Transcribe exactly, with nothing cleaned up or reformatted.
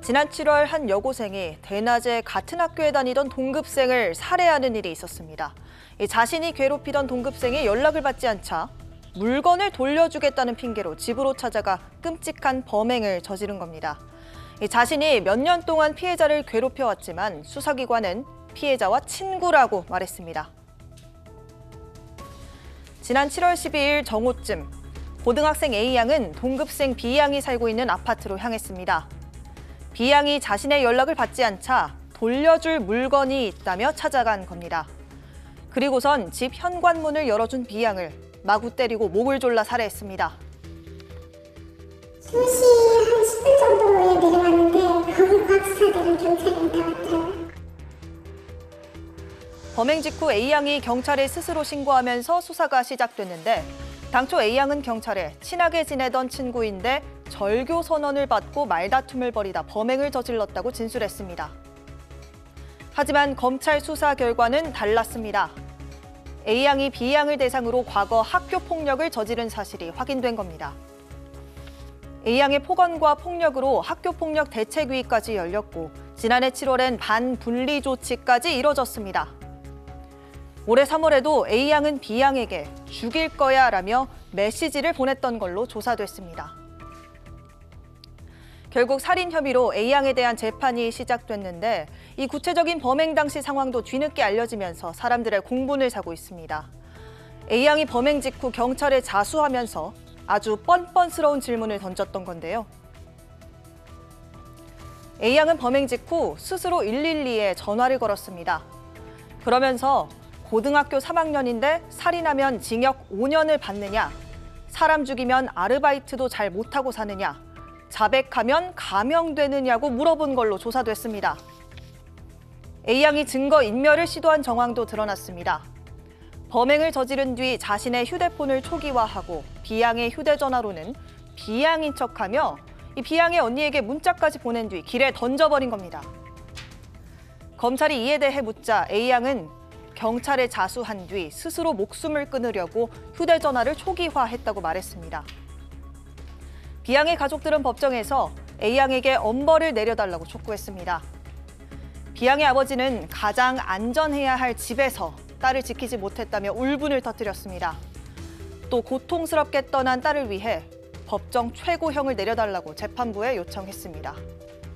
지난 칠월 한 여고생이 대낮에 같은 학교에 다니던 동급생을 살해하는 일이 있었습니다. 자신이 괴롭히던 동급생이 연락을 받지 않자 물건을 돌려주겠다는 핑계로 집으로 찾아가 끔찍한 범행을 저지른 겁니다. 자신이 몇 년 동안 피해자를 괴롭혀왔지만 수사기관은 피해자와 친구라고 말했습니다. 지난 칠월 십이일 정오쯤 고등학생 A양은 동급생 B양이 살고 있는 아파트로 향했습니다. B양이 자신의 연락을 받지 않자 돌려줄 물건이 있다며 찾아간 겁니다. 그리고선 집 현관문을 열어준 B양을 마구 때리고 목을 졸라 살해했습니다. 두 시 한 십 분 정도에 내려왔는데 거기 과학 수사대랑 경찰이 나왔더라고요. 범행 직후 A양이 경찰에 스스로 신고하면서 수사가 시작됐는데 당초 A양은 경찰에 친하게 지내던 친구인데 절교 선언을 받고 말다툼을 벌이다 범행을 저질렀다고 진술했습니다. 하지만 검찰 수사 결과는 달랐습니다. A양이 B양을 대상으로 과거 학교 폭력을 저지른 사실이 확인된 겁니다. A양의 폭언과 폭력으로 학교폭력 대책위까지 열렸고 지난해 칠월엔 반분리 조치까지 이뤄졌습니다. 올해 삼월에도 A양은 B양에게 죽일 거야 라며 메시지를 보냈던 걸로 조사됐습니다. 결국 살인 혐의로 A양에 대한 재판이 시작됐는데 이 구체적인 범행 당시 상황도 뒤늦게 알려지면서 사람들의 공분을 사고 있습니다. A양이 범행 직후 경찰에 자수하면서 아주 뻔뻔스러운 질문을 던졌던 건데요. A양은 범행 직후 스스로 일일이에 전화를 걸었습니다. 그러면서 고등학교 삼 학년인데 살인하면 징역 오 년을 받느냐, 사람 죽이면 아르바이트도 잘 못하고 사느냐, 자백하면 감형되느냐고 물어본 걸로 조사됐습니다. A양이 증거 인멸을 시도한 정황도 드러났습니다. 범행을 저지른 뒤 자신의 휴대폰을 초기화하고 B양의 휴대전화로는 B양인 척하며 이 B양의 언니에게 문자까지 보낸 뒤 길에 던져버린 겁니다. 검찰이 이에 대해 묻자 A양은 경찰에 자수한 뒤 스스로 목숨을 끊으려고 휴대전화를 초기화했다고 말했습니다. B양의 가족들은 법정에서 A양에게 엄벌을 내려달라고 촉구했습니다. B양의 아버지는 가장 안전해야 할 집에서 딸을 지키지 못했다며 울분을 터뜨렸습니다. 또 고통스럽게 떠난 딸을 위해 법정 최고형을 내려달라고 재판부에 요청했습니다.